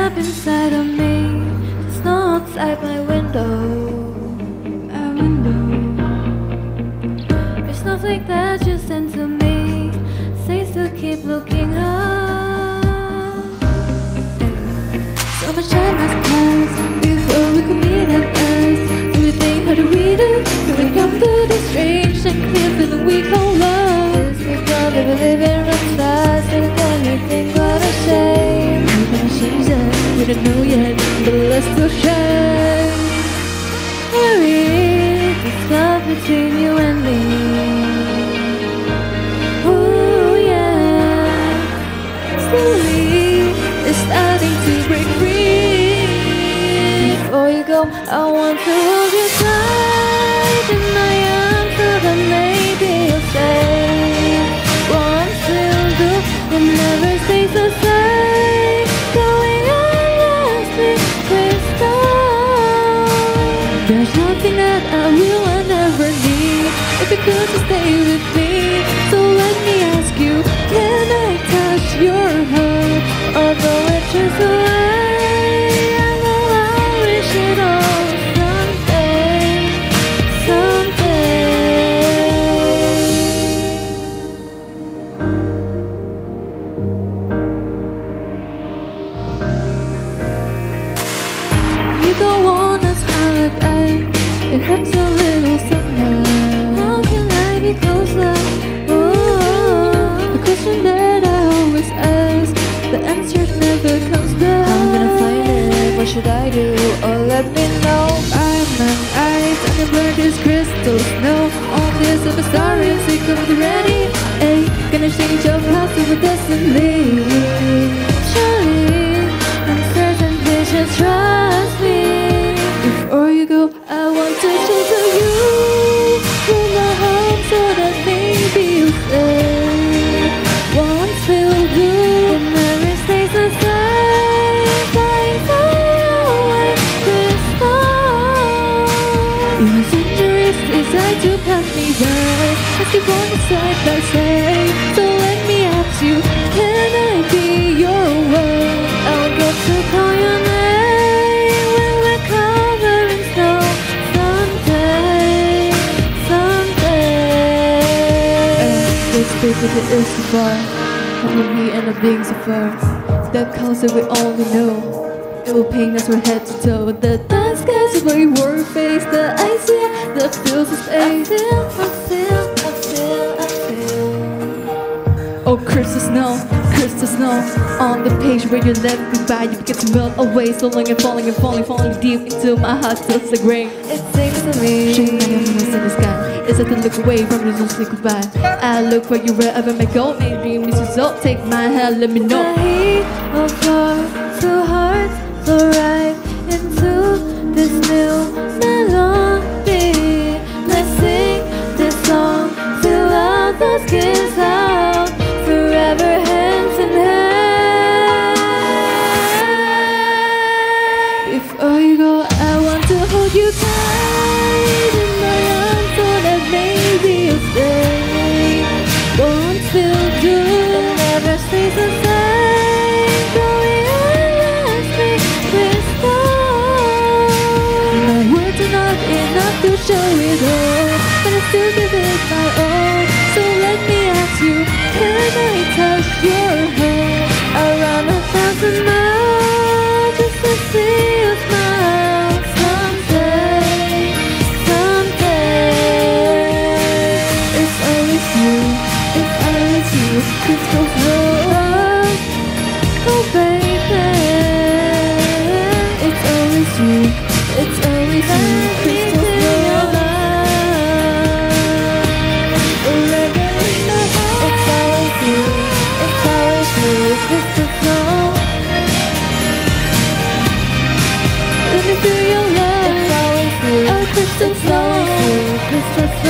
up inside of me, the snow outside my window. There's snowflake that you sent to me, says to keep looking up. So much time has passed before we could meet at last. Do we think, how do we do? Do we come through this strange and clear feeling we call love? This is love that we live in runs fast, and anything but a shame. We're gonna change that, we don't know yet, but let's still shine. There is this love between you and me. Ooh yeah, slowly it's starting to break free. Before you go, I want to hold you tight in my arms so that maybe you'll stay. One still do, it never stays the same. Going on last with crystal. There's nothing that I will and never need if you could just stay with me. So let me ask you, can I touch your heart? Although it drifts away, I know I'll wish it all someday, someday. You don't wanna smile at that, it hurts a little sometimes. How can I be closer? Oh, the question that I always ask, the answer never comes back. How I'm gonna find it, what should I do? Oh, let me know. I'm an ice and the blood is crystal snow. On this of a star is it comes ready. Ay, gonna change your path to the destiny. Surely, I'm certain they should trust me. Before you go, I want to shelter you from my home so that maybe you'll stay. Once will do, it never stays the same. Flying far away, crystal. Your centuries decide to pass me by. I keep on side by side. So let me ask you, can I be your world? I'll get to call your name when we're covered in snow. Someday, someday. This baby that is so far, how will we end up being so far? That cause that we only know. It will paint us from head to toe. The dark skies over your face, the ice yeah, that fills the space. I feel. Oh, crystal snow, on the page where you left goodbye, you begin to melt away, slowing and falling deep into my heart, feels like rain. It sings to me. Shake my emotions in the sky. It's like to look away from you, just say goodbye. I look for you wherever I go. Maybe dream is so take my hand, let me know. The heat of our two hearts flow right into this new melody. Let's sing this song till all those kids out, forever hands in hand. Before you go, I want to hold you tight in my arms so that maybe you'll stay. Won't still do, it never stays the same. Going on last with crystal. My words are not enough to show it all, but I still give it my all. So let me ask you, can I touch your heart around 1,000 miles just to see you smile someday, someday. It's always you, it's always you, crystal snow. Oh baby, it's always you, it's always you, crystal snow. Crystal snow. Let me feel your love. It's always you. Oh, crystal snow. Crystal snow.